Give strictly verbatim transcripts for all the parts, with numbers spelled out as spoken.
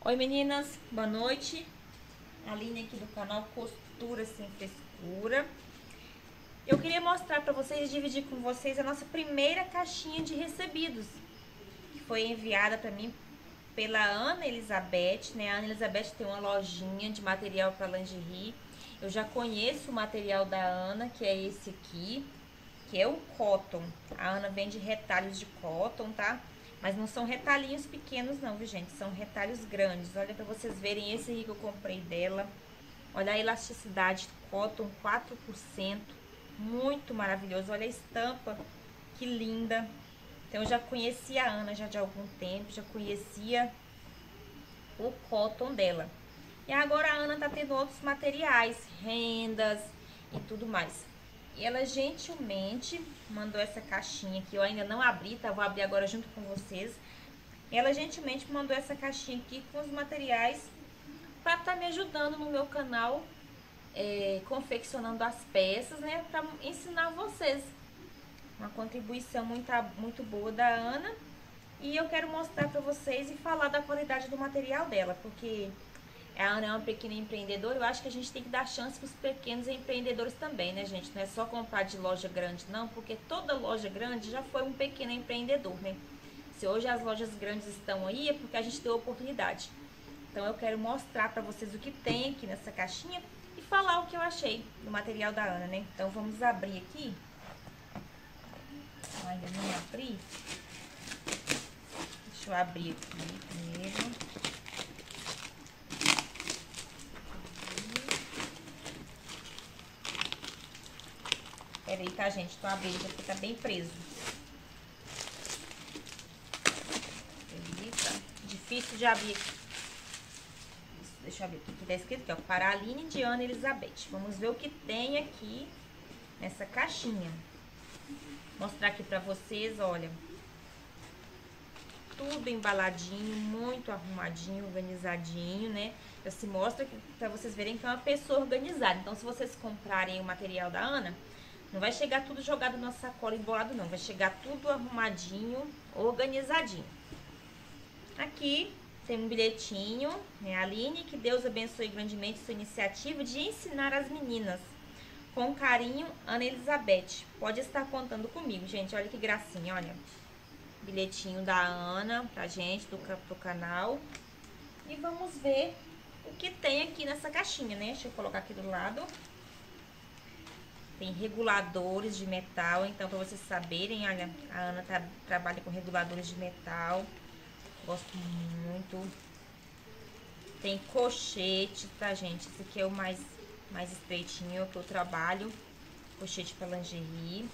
Oi meninas, boa noite. Aline aqui do canal Costura Sem Frescura. Eu queria mostrar para vocês, dividir com vocês a nossa primeira caixinha de recebidos, que foi enviada para mim pela Ana Elizabeth, né? A Ana Elizabeth tem uma lojinha de material para lingerie. Eu já conheço o material da Ana, que é esse aqui, que é o cotton. A Ana vende retalhos de cotton, tá? Mas não são retalhinhos pequenos não, viu gente? São retalhos grandes. Olha pra vocês verem esse aqui que eu comprei dela. Olha a elasticidade, cotton quatro por cento. Muito maravilhoso. Olha a estampa, que linda. Então eu já conhecia a Ana já de algum tempo. Já conhecia o cotton dela. E agora a Ana tá tendo outros materiais, rendas e tudo mais. E ela gentilmente mandou essa caixinha que eu ainda não abri, tá? Vou abrir agora junto com vocês. Ela gentilmente mandou essa caixinha aqui com os materiais para estar tá me ajudando no meu canal, é, confeccionando as peças, né? Para ensinar vocês. Uma contribuição muito, muito boa da Ana. E eu quero mostrar para vocês e falar da qualidade do material dela, porque a Ana é uma pequena empreendedora. Eu acho que a gente tem que dar chance para os pequenos empreendedores também, né, gente? Não é só comprar de loja grande, não, porque toda loja grande já foi um pequeno empreendedor, né? Se hoje as lojas grandes estão aí, é porque a gente deu oportunidade. Então eu quero mostrar para vocês o que tem aqui nessa caixinha e falar o que eu achei do material da Ana, né? Então vamos abrir aqui. Eu ainda não abri. Deixa eu abrir aqui primeiro. Pera aí, tá, gente? Tô abrindo porque tá bem preso. Eita, difícil de abrir aqui. Deixa eu abrir aqui, que tá escrito aqui, ó. Para a Aline de Ana Elizabeth. Vamos ver o que tem aqui nessa caixinha. Vou mostrar aqui pra vocês, olha. Tudo embaladinho, muito arrumadinho, organizadinho, né? Já se mostra que, pra vocês verem que é uma pessoa organizada. Então, se vocês comprarem o material da Ana, não vai chegar tudo jogado na sacola embolado, não. Vai chegar tudo arrumadinho, organizadinho. Aqui tem um bilhetinho, né? Aline, que Deus abençoe grandemente sua iniciativa de ensinar as meninas. Com carinho, Ana Elizabeth. Pode estar contando comigo, gente. Olha que gracinha, olha. Bilhetinho da Ana pra gente, do, pro canal. E vamos ver o que tem aqui nessa caixinha, né? Deixa eu colocar aqui do lado. Tem reguladores de metal, então para vocês saberem, olha, a Ana tá, trabalha com reguladores de metal. Gosto muito. Tem colchete, tá, gente? Esse aqui é o mais, mais estreitinho que eu trabalho. Colchete para lingerie.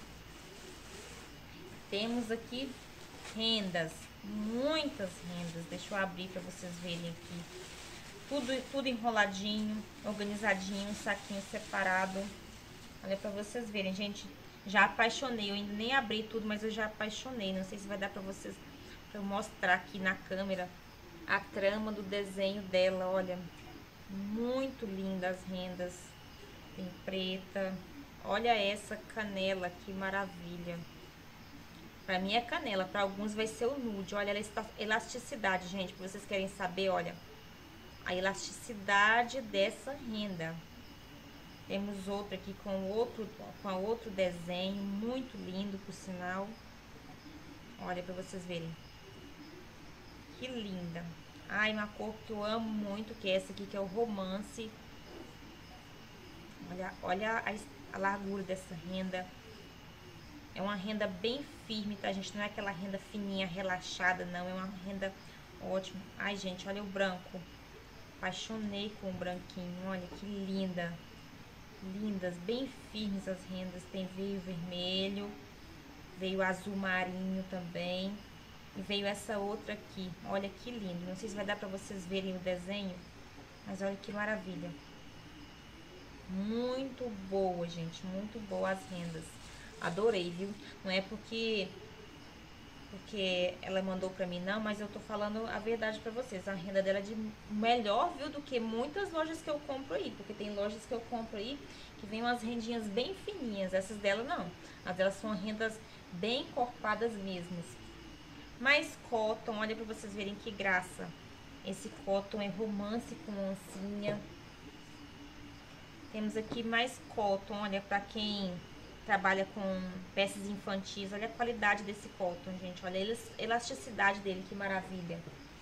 Temos aqui rendas, muitas rendas. Deixa eu abrir para vocês verem aqui. Tudo, tudo enroladinho, organizadinho, saquinho separado. Olha pra vocês verem, gente, já apaixonei, eu ainda nem abri tudo, mas eu já apaixonei. Não sei se vai dar pra vocês, pra eu mostrar aqui na câmera a trama do desenho dela, olha. Muito linda as rendas, tem preta. Olha essa canela, que maravilha. Pra mim é canela, pra alguns vai ser o nude. Olha a elasticidade, gente, pra vocês querem saber, olha. A elasticidade dessa renda. Temos outro aqui com outro, com outro desenho, muito lindo, por sinal. Olha pra vocês verem. Que linda. Ai, uma cor que eu amo muito, que é essa aqui, que é o romance. Olha, olha a, a largura dessa renda. É uma renda bem firme, tá, gente? Não é aquela renda fininha, relaxada, não. É uma renda ótima. Ai, gente, olha o branco. Apaixonei com o branquinho. Olha que linda. Lindas, bem firmes as rendas. Tem veio vermelho, veio azul marinho também. E veio essa outra aqui. Olha que lindo. Não sei se vai dar pra vocês verem o desenho, mas olha que maravilha. Muito boa, gente. Muito boa as rendas. Adorei, viu? Não é porque porque ela mandou pra mim, não, mas eu tô falando a verdade pra vocês. A renda dela é de melhor, viu, do que muitas lojas que eu compro aí. Porque tem lojas que eu compro aí que vem umas rendinhas bem fininhas. Essas dela não. As delas são rendas bem encorpadas mesmo. Mais cotton, olha pra vocês verem que graça. Esse cotton é romance com oncinha. Temos aqui mais cotton, olha, pra quem trabalha com peças infantis. Olha a qualidade desse cotton, gente. Olha a elasticidade dele, que maravilha.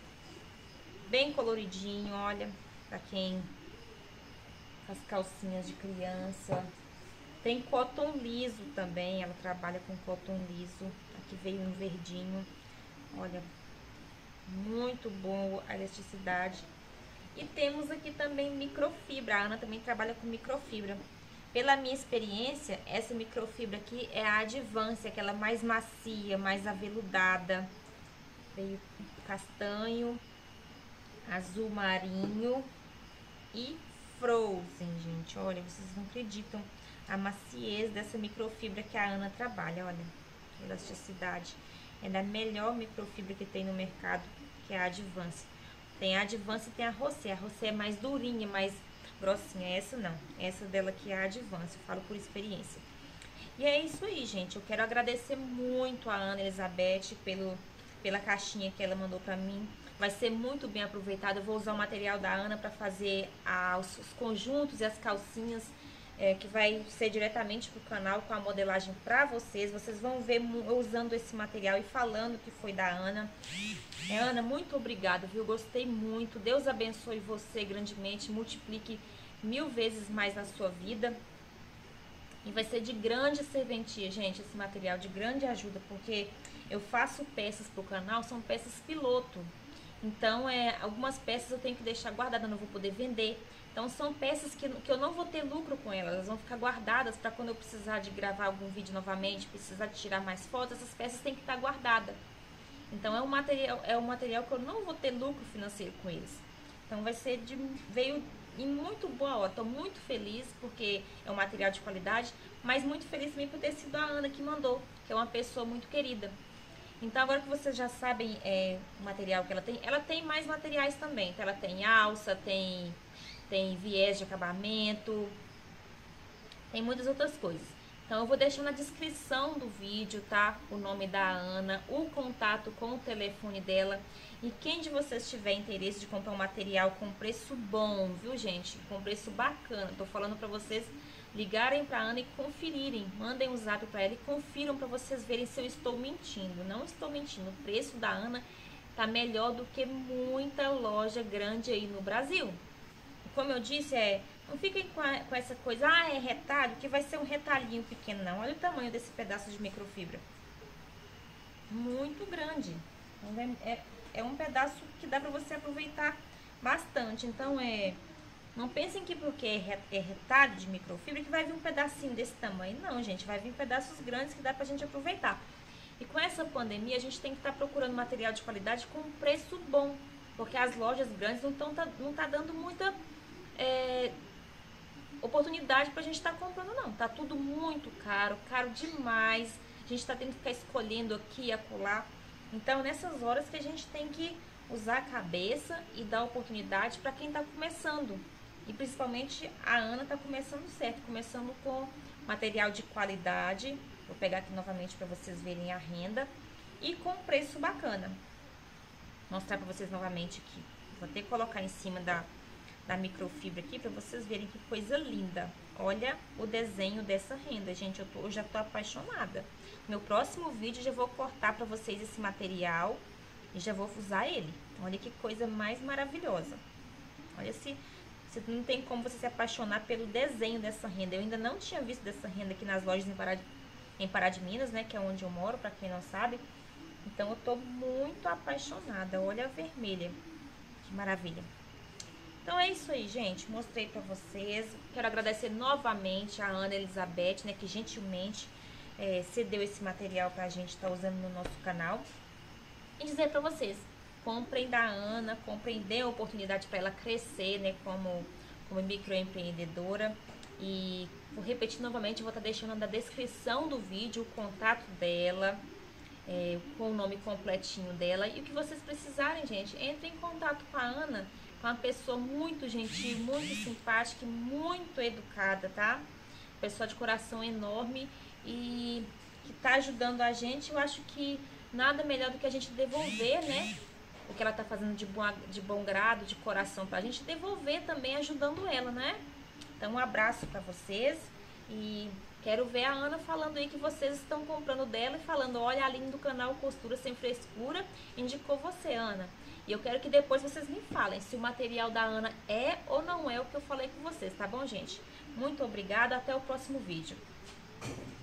Bem coloridinho, olha, pra quem faz calcinhas de criança. Tem cotton liso também, ela trabalha com cotton liso. Aqui veio um verdinho, olha, muito bom a elasticidade. E temos aqui também microfibra, a Ana também trabalha com microfibra. Pela minha experiência, essa microfibra aqui é a Advance, aquela mais macia, mais aveludada. Veio castanho, azul marinho e frozen, gente. Olha, vocês não acreditam a maciez dessa microfibra que a Ana trabalha, olha. Elasticidade. É da melhor microfibra que tem no mercado, que é a Advance. Tem a Advance e tem a Rosé. A Rosé é mais durinha, mais grossinha. Essa não. Essa dela aqui é a Advance. Eu falo por experiência. E é isso aí, gente. Eu quero agradecer muito a Ana Elizabeth pelo, pela caixinha que ela mandou pra mim. Vai ser muito bem aproveitado. Eu vou usar o material da Ana pra fazer a, os, os conjuntos e as calcinhas. É, que vai ser diretamente pro canal com a modelagem pra vocês. Vocês vão ver eu usando esse material e falando que foi da Ana. É, Ana, muito obrigada, viu? Gostei muito. Deus abençoe você grandemente, multiplique mil vezes mais na sua vida. E vai ser de grande serventia, gente, esse material, de grande ajuda, porque eu faço peças pro canal, são peças piloto. Então, é, algumas peças eu tenho que deixar guardada, não vou poder vender. Então, são peças que, que eu não vou ter lucro com elas, elas vão ficar guardadas para quando eu precisar de gravar algum vídeo novamente, precisar de tirar mais fotos, essas peças têm que estar guardadas. Então, é um material, é um material que eu não vou ter lucro financeiro com eles. Então, vai ser de, veio em muito boa hora, estou muito feliz porque é um material de qualidade, mas muito feliz também por ter sido a Ana que mandou, que é uma pessoa muito querida. Então, agora que vocês já sabem é, o material que ela tem, ela tem mais materiais também. Então, ela tem alça, tem... tem viés de acabamento, tem muitas outras coisas. Então eu vou deixar na descrição do vídeo, tá? O nome da Ana, o contato com o telefone dela. E quem de vocês tiver interesse de comprar um material com preço bom, viu, gente? Com preço bacana. Tô falando pra vocês ligarem pra Ana e conferirem. Mandem um zap pra ela e confiram pra vocês verem se eu estou mentindo. Não estou mentindo. O preço da Ana tá melhor do que muita loja grande aí no Brasil. Como eu disse, é, não fiquem com, a, com essa coisa, ah, é retalho, que vai ser um retalhinho pequeno, não. Olha o tamanho desse pedaço de microfibra. Muito grande. É, é um pedaço que dá pra você aproveitar bastante. Então, é, não pensem que porque é, é retalho de microfibra que vai vir um pedacinho desse tamanho. Não, gente, vai vir pedaços grandes que dá pra gente aproveitar. E com essa pandemia, a gente tem que estar tá procurando material de qualidade com um preço bom. Porque as lojas grandes não estão não tá dando muita... É, oportunidade pra gente estar tá comprando, não. Tá tudo muito caro, caro demais. A gente tá tendo que ficar escolhendo aqui e acolá. Então, nessas horas que a gente tem que usar a cabeça e dar oportunidade para quem tá começando. E principalmente a Ana tá começando certo, começando com material de qualidade. Vou pegar aqui novamente para vocês verem a renda. E com preço bacana. Vou mostrar para vocês novamente aqui. Vou até colocar em cima da... da microfibra aqui para vocês verem que coisa linda. Olha o desenho dessa renda, gente, eu, tô, eu já tô apaixonada. Meu próximo vídeo já vou cortar para vocês esse material e já vou usar ele. Olha que coisa mais maravilhosa. Olha se, se não tem como você se apaixonar pelo desenho dessa renda. Eu ainda não tinha visto dessa renda aqui nas lojas em Pará de, em Pará de Minas, né, que é onde eu moro, para quem não sabe. Então eu tô muito apaixonada. Olha a vermelha, que maravilha. Então é isso aí, gente, mostrei pra vocês. Quero agradecer novamente a Ana Elizabeth, né, que gentilmente é, cedeu esse material pra gente estar tá usando no nosso canal. E dizer pra vocês, comprem da Ana, comprem, dê a oportunidade pra ela crescer, né, como, como microempreendedora. E vou repetir novamente, vou estar tá deixando na descrição do vídeo o contato dela, é, com o nome completinho dela. E o que vocês precisarem, gente, entrem em contato com a Ana. Uma pessoa muito gentil, muito simpática, muito educada, tá? Pessoa de coração enorme e que tá ajudando a gente. Eu acho que nada melhor do que a gente devolver, né? o que ela tá fazendo de bom, de bom grado, de coração, pra gente devolver também ajudando ela, né? Então, um abraço pra vocês e quero ver a Ana falando aí que vocês estão comprando dela e falando, olha, a linha do canal Costura Sem Frescura indicou você, Ana. E eu quero que depois vocês me falem se o material da Ana é ou não é o que eu falei com vocês, tá bom, gente? Muito obrigada, até o próximo vídeo.